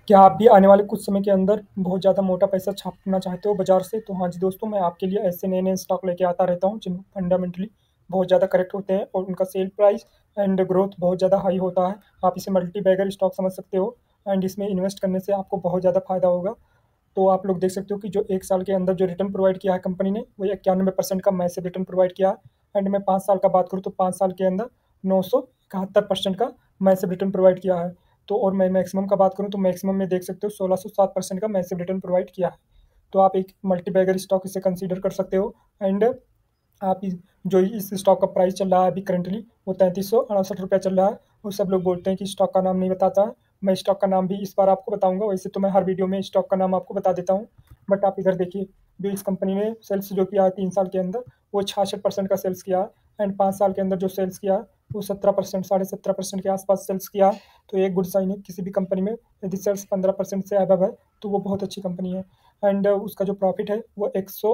क्या आप भी आने वाले कुछ समय के अंदर बहुत ज़्यादा मोटा पैसा छापना चाहते हो बाजार से? तो हाँ जी दोस्तों, मैं आपके लिए ऐसे नए नए स्टॉक लेके आता रहता हूँ जिन फंडामेंटली बहुत ज़्यादा करेक्ट होते हैं और उनका सेल प्राइस एंड ग्रोथ बहुत ज़्यादा हाई होता है। आप इसे मल्टी बैगर स्टॉक समझ सकते हो एंड इसमें इन्वेस्ट करने से आपको बहुत ज़्यादा फायदा होगा। तो आप लोग देख सकते हो कि जो 1 साल के अंदर जो रिटर्न प्रोवाइड किया है कंपनी ने, वो 91% का मैसिव रिटर्न प्रोवाइड किया है। एंड मैं 5 साल का बात करूँ तो 5 साल के अंदर 971% का मैसिव रिटर्न प्रोवाइड किया है। तो और मैं मैक्सिमम का बात करूँ तो मैक्सिमम में देख सकते हो 1607% का मैसिव रिटर्न प्रोवाइड किया है। तो आप एक मल्टी बैगर स्टॉक इसे कंसीडर कर सकते हो। एंड आप जो इस स्टॉक का प्राइस चल रहा है अभी करंटली, वो 3368 रुपया चल रहा है। और सब लोग बोलते हैं कि स्टॉक का नाम नहीं बताता है। मैं स्टॉक का नाम भी इस बार आपको बताऊंगा। वैसे तो मैं हर वीडियो में स्टॉक का नाम आपको बता देता हूँ, बट आप इधर देखिए, जो इस कंपनी ने सेल्स जो किया है 3 साल के अंदर, वो 66% का सेल्स किया है। एंड 5 साल के अंदर जो सेल्स किया है वो 17%, 17.5% के आसपास सेल्स किया है। तो ये एक गुड साइन है किसी भी कंपनी में यदि सेल्स 15% से अबव है तो वो बहुत अच्छी कंपनी है। एंड उसका जो प्रॉफिट है वो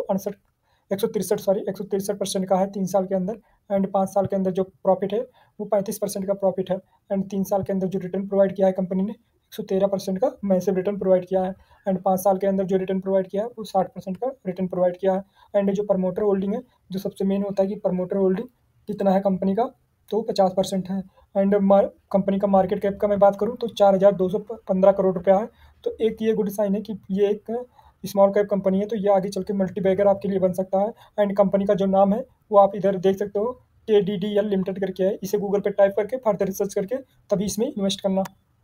163% का है 3 साल के अंदर। एंड 5 साल के अंदर जो प्रॉफिट है वो 35% का प्रॉफिट है। एंड 3 साल के अंदर जो रिटर्न प्रोवाइड किया है कंपनी ने, 113% का मैसिव रिटर्न प्रोवाइड किया है। एंड 5 साल के अंदर जो रिटर्न प्रोवाइड किया है वो 60% का रिटर्न प्रोवाइड किया है। एंड जो प्रमोटर होल्डिंग है, जो सबसे मेन होता है कि प्रमोटर होल्डिंग कितना है कंपनी का, तो 50% है। एंड कंपनी का मार्केट कैप का मैं बात करूँ तो 4215 करोड़ रुपया है। तो एक ये गुड साइन है कि ये एक स्मॉल कैप कंपनी है, तो ये आगे चल के मल्टी बैगर आपके लिए बन सकता है। एंड कंपनी का जो नाम है वो आप इधर देख सकते हो, KDDL लिमिटेड करके है। इसे गूगल पे टाइप करके फर्दर रिसर्च करके तभी इसमें इन्वेस्ट करना।